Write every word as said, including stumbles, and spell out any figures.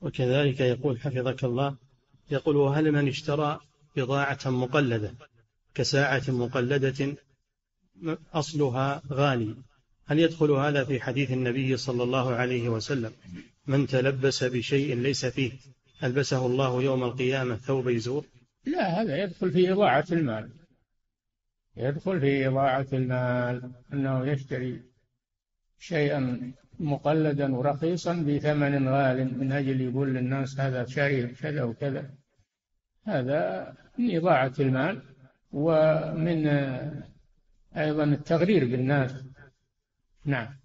وكذلك يقول حفظك الله، يقول: وهل من اشترى بضاعة مقلدة كساعة مقلدة أصلها غالي، هل يدخل هذا في حديث النبي صلى الله عليه وسلم: من تلبس بشيء ليس فيه ألبسه الله يوم القيامة ثوب يزور؟ لا، هذا يدخل في إضاعة المال، يدخل في إضاعة المال، أنه يشتري شيئا مقلدا ورخيصا بثمن غال من أجل يقول للناس هذا شاري كذا وكذا، هذا من إضاعة المال، ومن أيضا التغرير بالناس. نعم.